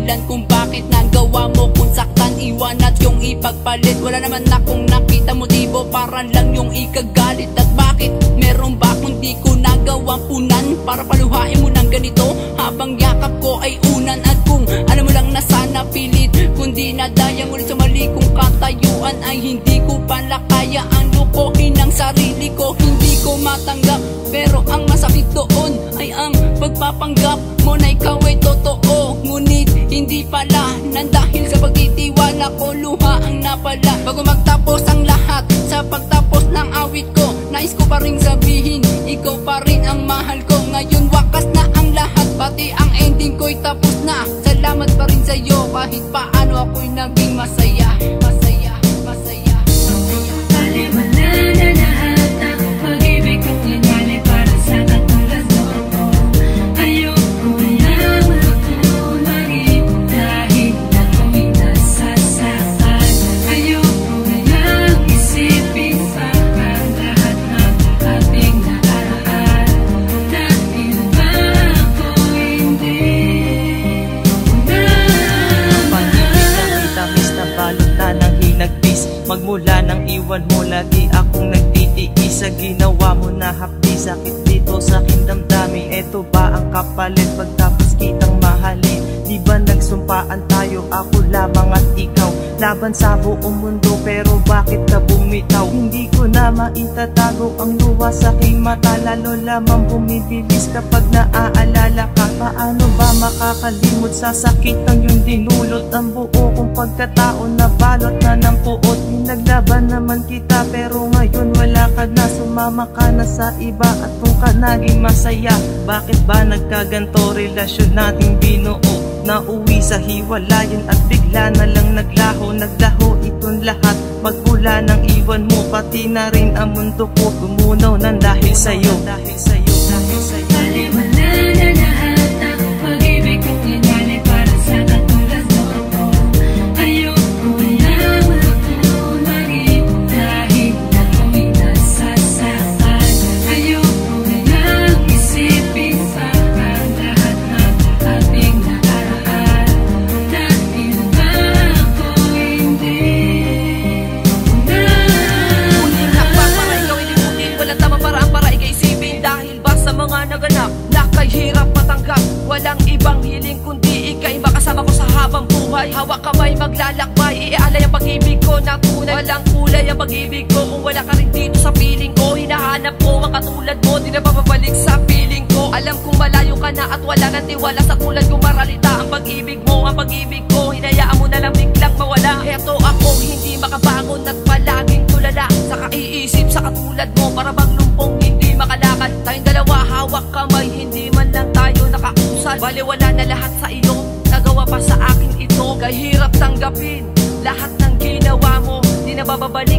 dahilan kung bakit nagawa mo kung saktan, iwan at yung ipagpalit. Wala naman akong nakita motibo, para lang yung ikagalit. At bakit meron ba kung di ko nagawang punan para paluhain mo ng ganito habang yakap ko ay unan? At kung alam mo lang na sana pilit, kundi nadayang ulit sa mali kong katayuan, ay hindi ko pala kaya ang lukohin ng sarili ko. Hindi ko matanggap, pero ang masakit doon ay ang pagpapanggap mo na ikaw ay totoo, ngunit hindi pala. Nang dahil sa pagtitiwala ko, luha ang napala. Bago magtapos ang lahat, sa pagtapos ng awit ko, nais ko pa rin sabihin, ikaw pa rin ang mahal ko. Ngayon wakas na ang lahat, pati ang ending ko'y tapos na. Salamat pa rin sa'yo, kahit paano ako'y naging masaya. Masaya, masaya, masaya. Baliwala na lahat ang pag-ibig kong linali para sa katulad mo. Ayoko na maging dahil ako'y nasasaktan. Ayoko nang isipin pa ang lahat ng ating nakaraan. Dahil ba ako hindi na tamis na balot na ng hinagpis. Magmula nang iwan mo, lagi akong nagtitiis sa ginawa mo na hapdi. Sakit dito sa aking damdamin, eto ba ang kapalit pagtapos kitang mahalin? Di ba nagsumpaan tayo, ako lamang at ikaw, laban sa buong mundo, pero bakit ka bumitaw? Hindi ko na maitatago ang luha sa aking mata, lalo lamang bumibilis kapag naaalala ka. Paano ba makakalimot sa sakit ang iyong dinulot? Ang buo kong pagkatao na balot na ng puot. Pinaglaban naman kita, pero ngayon wala ka na, sumama ka na sa iba at kung ka naging masaya. Bakit ba nagkaganto relasyon nating binuo? Nauwi sa hiwalayan at bigla na lang naglaho itong lahat. Magmula nang iwan mo, pati na rin ang mundo ko gumunaw nang dahil sa'yo. Baliwala na lahat ang pag-ibig kong linali para sa katulad mo. Ayoko na maging dahil ako'y nasasaktan. Ayoko nang isipin pa ang lahat ng ating nakaraan. Dahil ba ako hindi na Muling hakbang para ikaw ilimutin, walang tamang paraan para ikaisipin. Dahil ba sa mga naganap na kay hirap matanggap, walang ibang hiling kundi ika'y makasama ko sa habang buhay. Hawak kamay maglalakbay, iaalay ang pag-ibig ko na tunay. Walang kulay ang pag-ibig ko kung wala ka rin dito sa piling ko. Hinahanap ko ang katulad mo, di na babalik sa piling ko. Alam kong malayo ka na at wala nang tiwala sa tulad kong maralita. Ang pag-ibig mo, ang pag-ibig ko, hinayaan mo na lang biglang mawala. Eto ako hindi makabangon at palaging tulala sa kaiisip sa katulad mo, para bang lumpong hindi makalakad. Tayong dalawa hawak kamay, hindi man lang tayo nakausad. Baliwala na lahat sa iyo, nagawa pa sa akin ito. Kahirap tanggapin lahat ng ginawa mo, di na babalik